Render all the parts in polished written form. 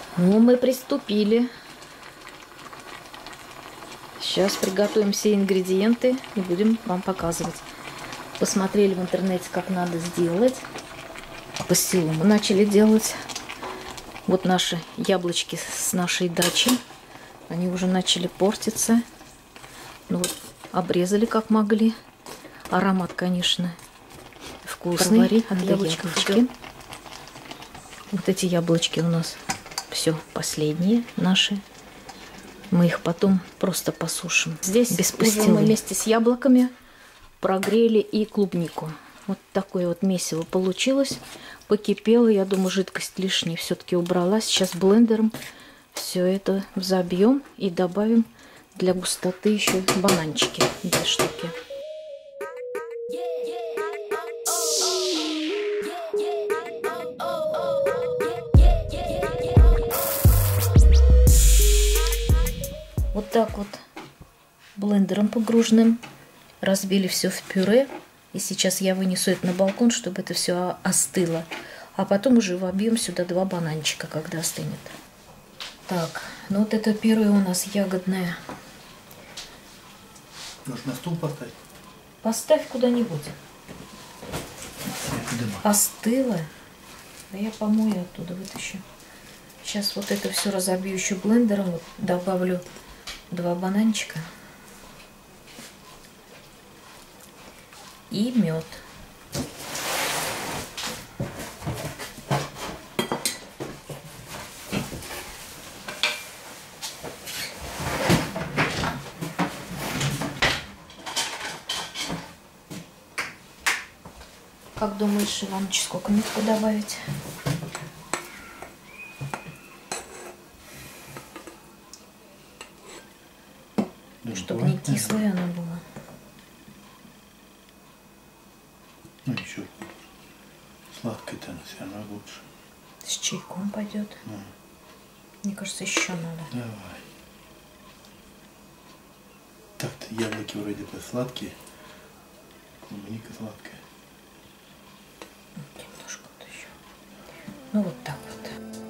Ну, мы приступили. Сейчас приготовим все ингредиенты и будем вам показывать. Посмотрели в интернете, как надо сделать. Пастилу мы начали делать. Вот наши яблочки с нашей дачи. Они уже начали портиться. Ну вот, обрезали как могли. Аромат, конечно, вкусный. От яблочков. Вот эти яблочки у нас все последние наши. Мы их потом просто посушим. Здесь без пастилы. Мы вместе с яблоками прогрели и клубнику. Вот такое вот месиво получилось. Покипело. Я думаю, жидкость лишняя все-таки убрала. Сейчас блендером все это взобьем и добавим для густоты еще бананчики. 2 штуки. Вот так вот блендером погруженным разбили все в пюре. И сейчас я вынесу это на балкон, чтобы это все остыло. А потом уже вобьем сюда 2 бананчика, когда остынет. Так, ну вот это пюре у нас ягодное. Нужно на стул поставить? Поставь куда-нибудь. Остыло. Да я помою оттуда, вытащу. Сейчас вот это все разобью еще блендером. Вот добавлю 2 бананчика и мед. Как думаешь, Иваныч, сколько медку добавить? Чтобы не кислое оно было. Ну еще сладкое-то оно все равно лучше. С чайком пойдет. Да. Мне кажется, еще надо. Давай. Так-то яблоки вроде бы сладкие. Клубника сладкая. Немножко вот еще. Ну вот так вот.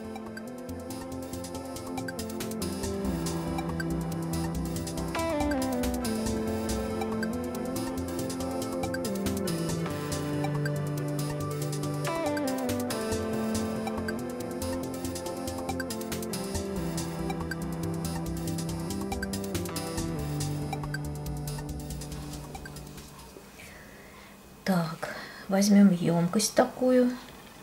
Так, возьмем емкость такую.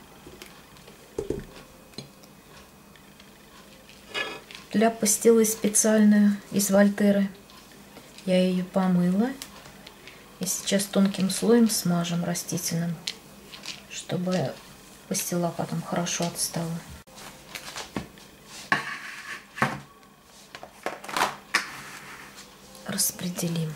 Для пастилы специальную из Вольтеры. Я ее помыла. И сейчас тонким слоем смажем растительным, чтобы пастила потом хорошо отстала. Распределим.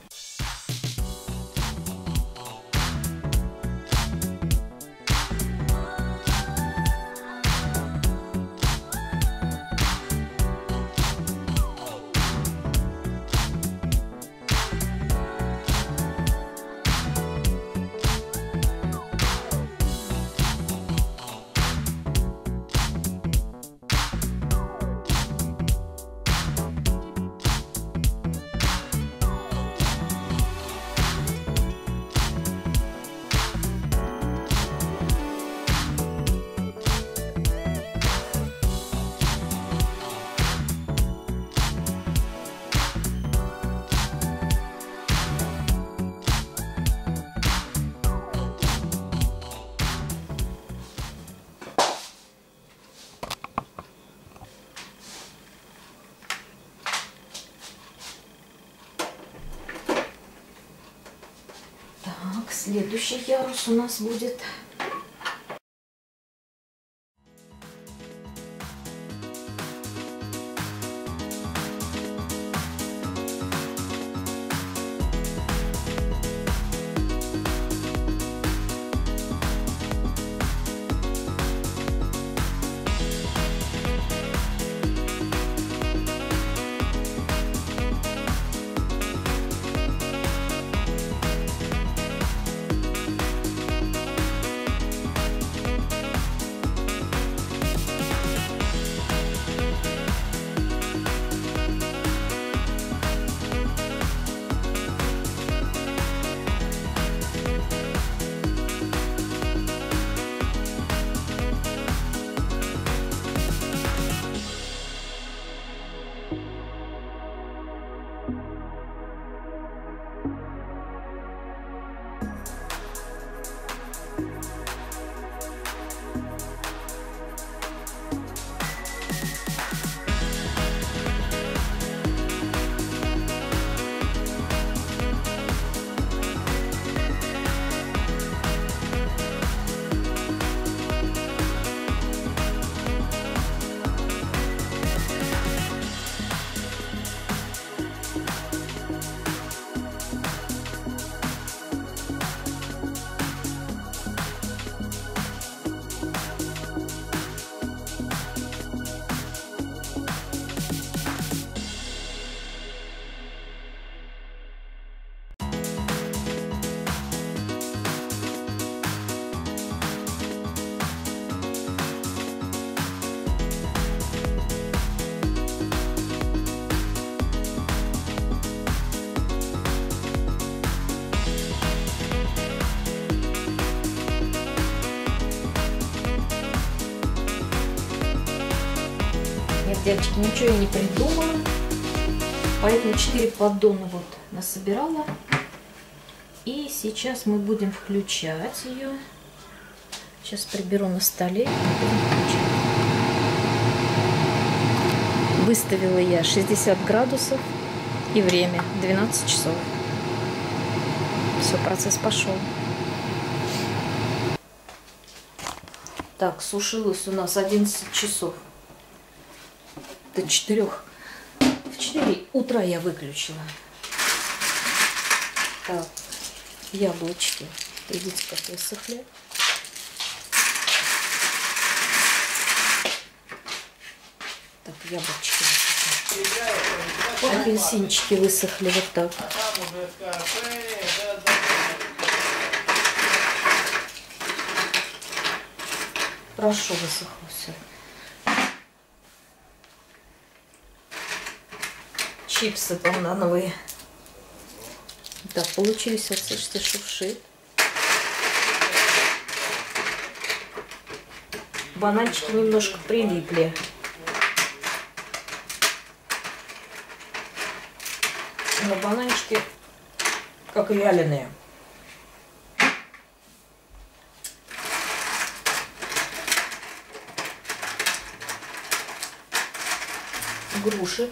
Так, следующий ярус у нас будет Так, девочки, ничего я не придумала. Поэтому 4 поддона вот насобирала. И сейчас мы будем включать ее. Сейчас приберу на столе и будем включать. Выставила я 60 градусов и время 12 часов. Все, процесс пошел. Так, сушилось у нас 11 часов. До 4. В 4 утра я выключила. Так, яблочки. Видите, как высохли. Так, яблочки высохли. Апельсинчики высохли вот так. Хорошо высохло все. Чипсы банановые. Так, получились, вот слышите, шуршит. Бананчики немножко прилипли. Но бананчики как вяленые. Груши.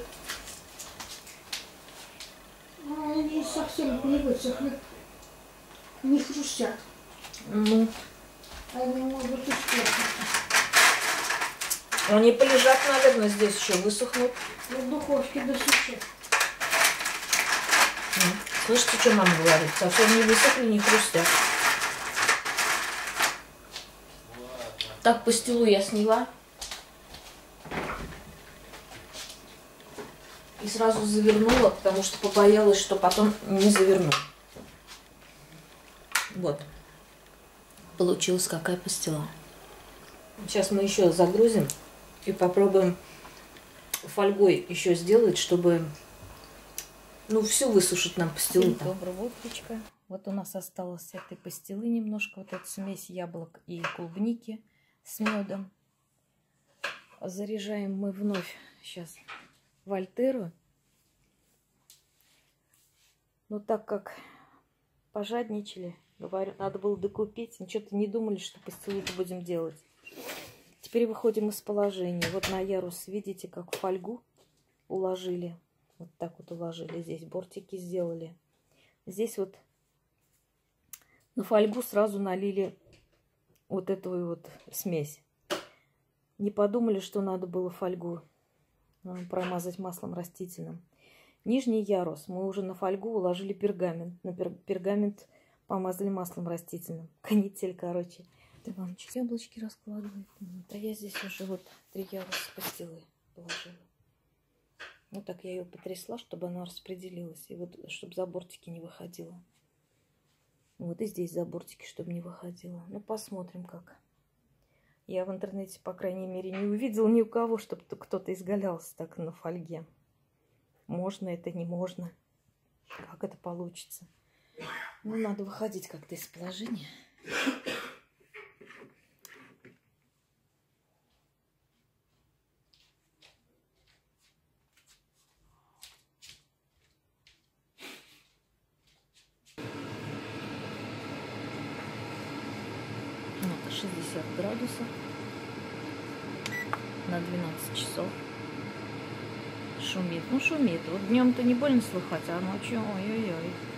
Они совсем не высохли, не хрустят. Ну, Они могут испортиться. они полежат, наверное, здесь еще высохнут. В духовке досушат. Слышите, что мама говорит? Совсем не высохли, не хрустят. Так, пастилу я сняла. И сразу завернула, потому что побоялась, что потом не заверну. Вот. Получилась какая пастила. Сейчас мы еще загрузим и попробуем фольгой еще сделать, чтобы, ну, всю высушить нам пастилу. Доброго утречка. Вот у нас осталось этой пастилы немножко. Вот эта смесь яблок и клубники с медом. Заряжаем мы вновь сейчас Вольтеру. Но так как пожадничали, говорю, надо было докупить, ничего-то не думали, что пастилу-то будем делать. Теперь выходим из положения. Вот на ярус, видите, как фольгу уложили. Вот так вот уложили. Здесь бортики сделали. Здесь вот на фольгу сразу налили вот эту вот смесь. Не подумали, что надо было фольгу промазать маслом растительным. Нижний ярус мы уже на фольгу уложили пергамент. На пергамент помазали маслом растительным. Канитель, короче. Ты вам яблочки раскладывает. А я здесь уже вот 3 яруса пастилы положила. Вот так я ее потрясла, чтобы она распределилась. И вот, чтобы за бортики не выходила. Вот и здесь за бортики, чтобы не выходила. Ну, посмотрим как. Я в интернете, по крайней мере, не увидела ни у кого, чтобы кто-то изгалялся так на фольге. Можно это, не можно. Как это получится? Ну, надо выходить как-то из положения. Вот 60 градусов на 12 часов. Шумит. Ну, шумит. Вот днем-то не больно слыхать, а ночью ой-ой-ой.